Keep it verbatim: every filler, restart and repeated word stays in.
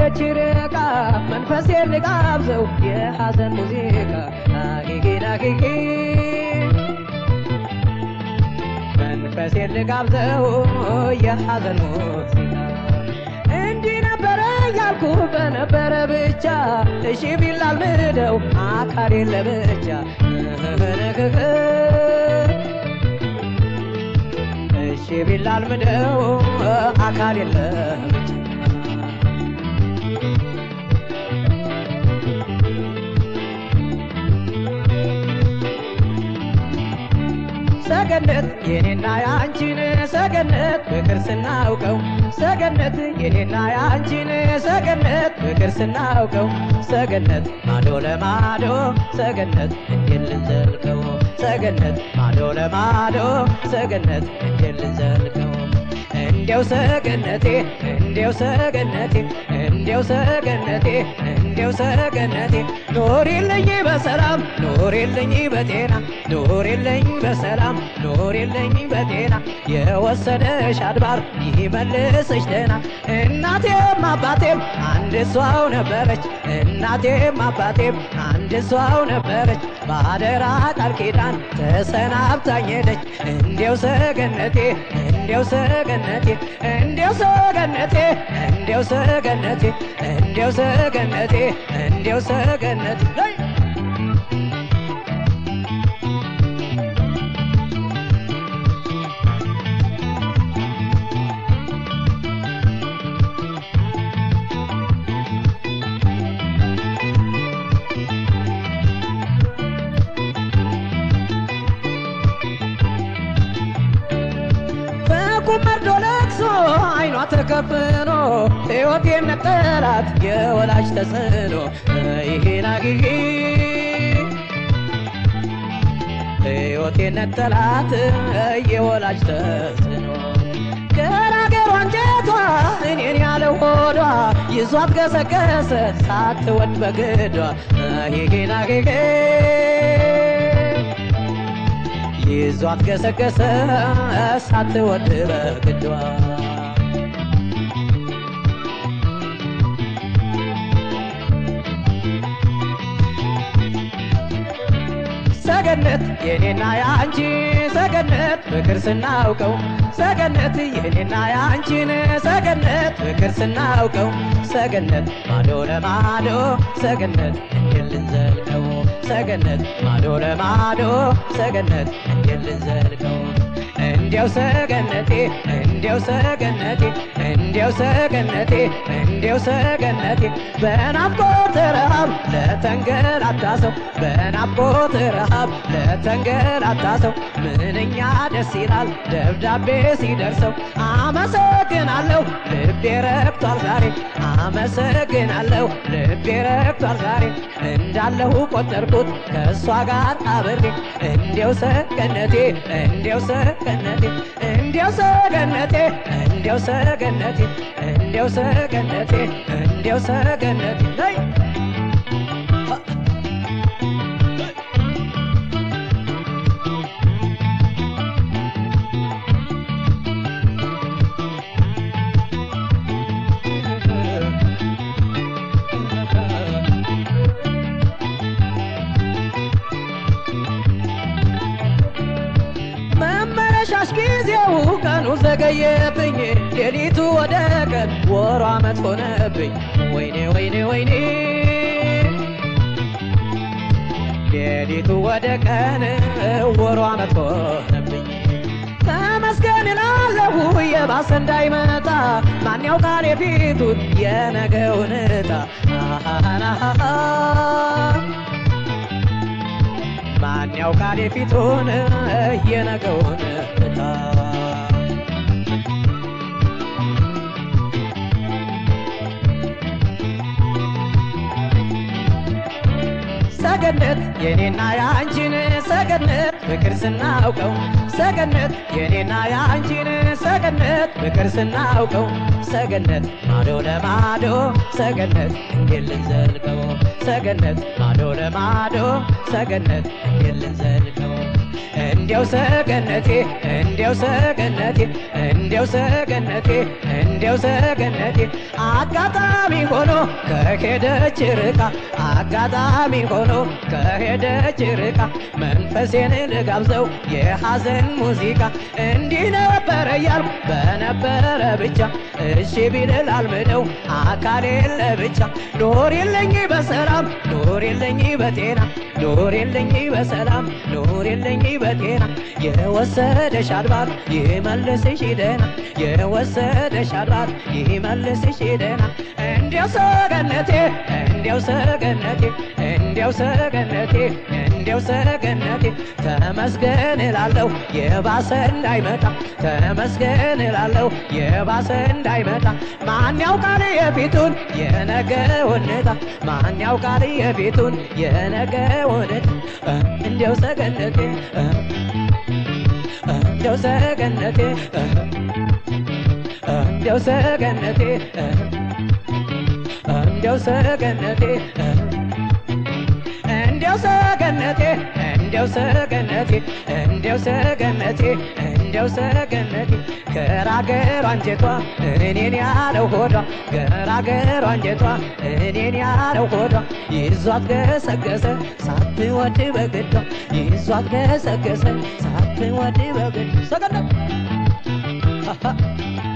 ችርቃ መንፈሴን ልጋብዘው የሐዘን ሙዚቃ አጊጊ ዳጊጊ መንፈሴን ልጋብዘው የሐዘን ሙዚቃ እንዲህ ነበረ ያልኩ በነበረ ብቻ እሺ ቢላል ምደው አካል የለብቻ እሺ ቢላል ምደው አካል የለብቻ ሰገነት የኔና ያንቺን ሰገነት ፍቅር ስናውቀው ሰገነት የኔና ያንቺን ሰገነት ፍቅር ስናውቀው ሰገነት ማዶ ለማዶ ሰገነት እንዴት ልንዘልቀው ሰገነት ማዶ ለማዶ ሰገነት እንዴት ልንዘልቀው እንዴው ሰገነቴ እንዴው ሰገነቴ እንዴው ሰገነቴ እንዴው ሰገነቴ ኖሪልኝ በሰላም ኖሪልኝ በጤና ኖሪልኝ በሰላም ኖሪልኝ በጤና የወሰደሽ አድባር ይመልስሽ ደህና እናቴም አባቴም አንድ እሷው ነበረች እናቴም አባቴም አንድ እሷው ነበረች ባደራ ቃል ኪዳን ተሰናብታኝ ሄደች እንዴው ሰገነቴ እንዴው ሰገነቴ እንዴው ሰገነቴ እንዴው ሰገነቴ እንዴው ሰገነቴ እንዴው ሰገነቴ መርዶ ለቅሶ አይኗ ተከፍኖ ሕይወቴን ነጠላት የወላጅ ተጽዕኖ ይሄን አጊጊ ሕይወቴን ነጠላት የወላጅ ተጽዕኖ ገራገሯ አንጀቷ እኔን ያለ ሆዷ ይዟት ገሰገሰ ሳትወድ በግዷ ይሄን አጊጊ ይዟት ገሰገሰ ሳትወድ በግዷ ሰገነት የኔና ያንቺ ሰገነት ፍቅር ስናውቀው ሰገነት የኔና ያንቺን ሰገነት ፍቅር ስናውቀው ሰገነት ማዶ ለማዶ ሰገነት እንዴት ልንዘልቀው ሰገነት ማዶ ለማዶ ሰገነት እንዴት ልንዘልቀው እንዴው ሰገነቴ እንዴው ሰገነቴ እንዴው ሰገነቴ እንዴው ሰገነቴ በናፍቆት ረሃብ ለተንገላታ ሰው በናፍቆት ረሃብ ለተንገላታ ሰው ምንኛ ደስ ይላል ደብዳቤ ሲደርሰው አመሰግናለሁ ልቤ ረክቷል ዛሬ አመሰግናለሁ ልቤ ረክቷል ዛሬ እንዳለሁ ቆጠርኩት ከእሷ ጋር አብሬ እንዴው ሰገነቴ እንዴው ሰገነቴ እንዴው ሰገነቴ እንዴው ሰገነቴ እንዴው ሰገነቴ እንዴው ሰገነቴ ላይ ሻሽ ጊዜው ቀኑ ዘገየብኝ ሌሊቱ ወደ ቀን ወሩ ዓመት ሆነብኝ ወይኔ ወይኔ ወይኔ ሌሊቱ ወደ ቀን ወሩ ዓመት ሆነብኝ ተመስገን እላለሁ የባሰ እንዳይመጣ ማን ያውቃል የፊቱን የነገውን ዕጣ ማን ያውቃል የፊቱን የነገውን ዕጣ ሰገነት የኔና ያንቺን ሰገነት ፍቅር ስናውቀው ሰገነት የኔና ያንቺን ሰገነት ፍቅር ስናውቀው ሰገነት ማዶ ለማዶ ሰገነት እንዴት ልንዘልቀው ሰገነት ማዶ ለማዶ ሰገነት እንዴት ልንዘልቀው እንዲያው ሰገነቴ እንዲያው ሰገነቴ እንዲያው ሰገነቴ እንዲያው ሰገነቴ አጋጣሚ ሆኖ ከሄደች ርቃ አጋጣሚ ሆኖ ከሄደች ርቃ መንፈሴን ልጋብዘው የሐዘን ሙዚቃ እንዲህ ነበረ እያልኩ በነበረ ብቻ እሺ ቢል ላልምደው አካሌን ለብቻ ኖሪልኝ በሰላም ኖሪልኝ በጤና ኖሪልኝ በሰላም ኖሪልኝ በጤና የወሰደሽ አድባር ይመልስሽ ደህና የወሰደሽ አድባር ይመልስሽ ደህና እንዲያው ሰገነቴ እንዲያው ሰገነቴ እንዲያው ሰገነቴ እንዲያው ሰገነቴ ተመስገን እላለሁ የባሰ እንዳይመጣ ተመስገን እላለሁ የባሰ እንዳይመጣ ማን ያውቃል የፊቱን የነገውን ዕጣ ማን ያውቃል የፊቱን የነገውን ዕጣ እንዲያው ሰገነቴ እንዲያው ሰገነቴ እንዲያው ሰገነቴ እንዲያው ሰገነቴ እንዲያው ሰገነቴ እንዲያው ሰገነቴ እንዲያው ሰገነቴ እንዲያው ሰገነቴ ገራገሩ አንጀቷ እኔን ያለው ሆዷ ገራገሩ አንጀቷ እኔን ያለው ሆዷ ይዟት ገሰገሰ ሳትወድ በግዷ ይዟት ገሰገሰ ሳትወድ በግዷ ሰገነት